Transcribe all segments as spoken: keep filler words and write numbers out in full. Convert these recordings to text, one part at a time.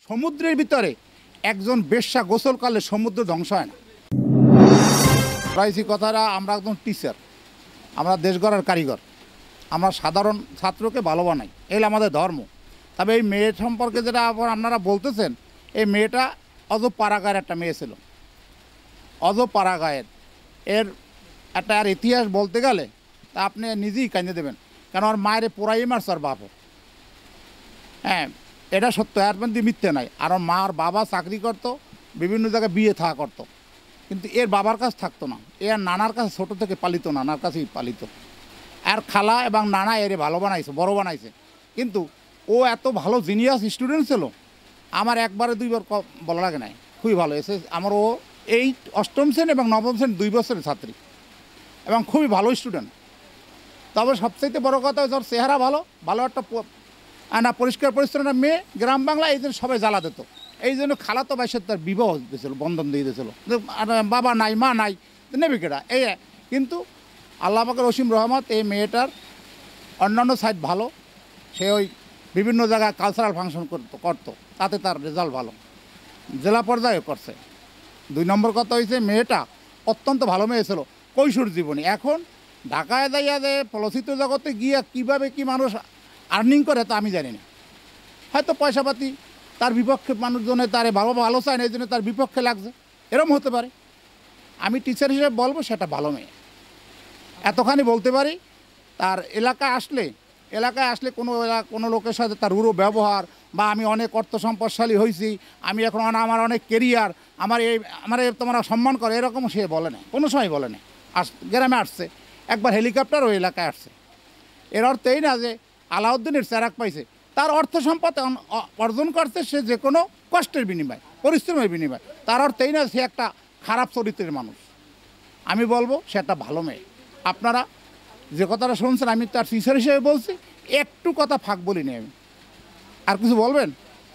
সমুদ্রের ভিতরে একজন বেশ্যা গোসল করলে সমুদ্র ধ্বংস হয় না। প্রাইসি কথাটা আমরা একদম টিচার, আমরা দেশ গড়ার কারিগর, আমরা সাধারণ ছাত্রকে ভালো বানাই, এগুলো আমাদের ধর্ম। তবে এই মেয়ে সম্পর্কে যেটা আপনারা বলতেছেন, এই মেয়েটা অজ পাড়াগায়ের একটা মেয়ে ছিল, অজ পাড়াগায়ের। এর একটা আর ইতিহাস বলতে গেলে তা আপনি নিজেই কাঁদে দেবেন, কেন আর মায়ের পোড়াই মারছে আর বাপও। হ্যাঁ, এটা সত্য, এর মধ্যে মিথ্যে নাই। আর মা আর বাবা চাকরি করতো, বিভিন্ন জায়গায় বিয়ে থাকা করতো, কিন্তু এর বাবার কাছে থাকতো না। এ আর নানার কাছে ছোটো থেকে পালিত, নানার কাছেই পালিত। আর খালা এবং নানা এরে ভালো বানাইছে, বড় বানাইছে। কিন্তু ও এত ভালো জিনিয়াস স্টুডেন্ট ছিল, আমার একবারে দুইবার বলা লাগে নাই, খুবই ভালো এসে। আমার ও এই অষ্টম শ্রেণী এবং নবম শ্রেণী দুই বছরের ছাত্রী এবং খুবই ভালো স্টুডেন্ট। তবে সবচাইতে বড় কথা হচ্ছে ওর চেহারা ভালো, ভালো একটা না পরিষ্কার পরিচ্ছন্ন মেয়ে। গ্রাম বাংলা এই জন্য সবাই জ্বালা দিত, এই জন্য খালাতো বাইশের তার বিবাহ দিয়েছিল, বন্ধন দিয়ে দিয়েছিল। বাবা নাই, মা নাই, নেবে কেটা এই। কিন্তু আল্লাহ পাকের অসীম রহমত, এই মেয়েটার অন্যান্য সাইড ভালো। সে ওই বিভিন্ন জায়গায় কালচারাল ফাংশন করতো করতো তাতে তার রেজাল্ট ভালো, জেলা পর্যায়ে করছে। দুই নম্বর কথা হয়েছে, মেয়েটা অত্যন্ত ভালো মেয়ে ছিল কৈশোর জীবনে। এখন ঢাকায় যাইয়া যে চলচ্চিত্র জগতে গিয়া কীভাবে কি মানুষ আর্নিং করে তা আমি জানি না। হয়তো পয়সাপাতি তার বিপক্ষে মানুষজনে তারে ভালো ভালো চায় না, এই জন্য তার বিপক্ষে লাগছে, এরম হতে পারে। আমি টিচার হিসেবে বলবো সেটা ভালো মেয়ে, এতখানি বলতে পারি। তার এলাকায় আসলে এলাকায় আসলে কোনো কোনো লোকের সাথে তার রূঢ় ব্যবহার, বা আমি অনেক অর্থ সম্পদশালী হয়েছি, আমি এখন আমার অনেক কেরিয়ার, আমার এই আমার তোমরা সম্মান করে, এরকম সে বলে না, কোনো সময় বলে না। আস গ্রামে আসছে একবার হেলিকপ্টার ওই এলাকায় আসছে, এর অর্থ এই না যে আলাউদ্দিনের চেরাক পাইছে। তার অর্থ সম্পদ অর্জন করছে সে যে কোনো কষ্টের বিনিময়, পরিশ্রমের বিনিময়। তার অর্থ এই না সে একটা খারাপ চরিত্রের মানুষ। আমি বলবো সে একটা ভালো মেয়ে। আপনারা যে কথাটা শুনছেন, আমি তার টিচার হিসেবে বলছি, একটু কথা ফাঁক বলিনি আমি। আর কিছু বলবেন?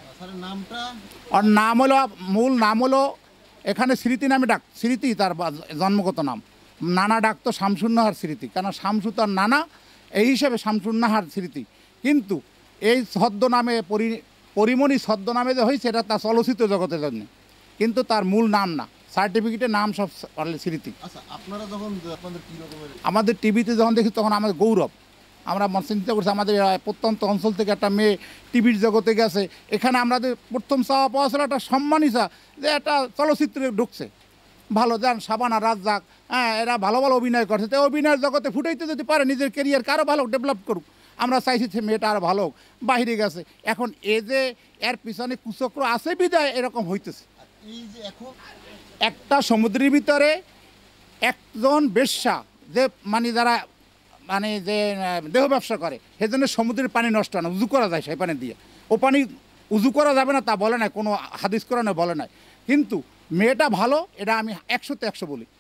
ওর নাম হলো, মূল নাম হলো এখানে স্মৃতি নামে ডাক, স্মৃতি তার জন্মগত নাম। নানা ডাকতো শামসুন্নাহার স্মৃতি, কেন শামসু তার নানা, এই হিসেবে শামসুন্নাহার স্মৃতি। কিন্তু এই ছদ্ম নামে পরি পরিমণি ছদ্ম নামে যে হয়েছে, এটা তার চলচ্চিত্র জগতের জন্য, কিন্তু তার মূল নাম না। সার্টিফিকেটের নাম সব স্মৃতি। আপনারা যখন আমাদের টিভিতে যখন দেখি তখন আমাদের গৌরব, আমরা চিন্তা করছি আমাদের প্রত্যন্ত অঞ্চল থেকে একটা মেয়ে টিভির জগতে গেছে। এখানে আমাদের প্রথম চাওয়া পাওয়া ছিল একটা সম্মানিসা, যে একটা চলচ্চিত্রে ঢুকছে ভালো, যান সাবানা রাজ্জাক, হ্যাঁ এরা ভালো ভালো অভিনয় করছে। তো অভিনয়ের জগতে ফুটাইতে যদি পারে নিজের কেরিয়ার আরও ভালো ডেভেলপ করুক, আমরা চাইছি সে মেয়েটা আরও ভালো বাহিরে গেছে। এখন এ যে এর পিছনে কুচক্র আছে বিদায় এরকম হইতেছে। এই যে এখন একটা সমুদ্রের ভিতরে একজন বেশ্যা, যে মানে যারা মানে যে দেহ ব্যবসা করে, সেজন্য সমুদ্রের পানি নষ্ট হয় না, উজু করা যায় সেই পানি দিয়ে। ও পানি উজু করা যাবে না তা বলে নাই, কোনো হাদিস কোরআনে বলে নাই। কিন্তু মেয়েটা ভালো, এটা আমি একশোতে একশো বলি।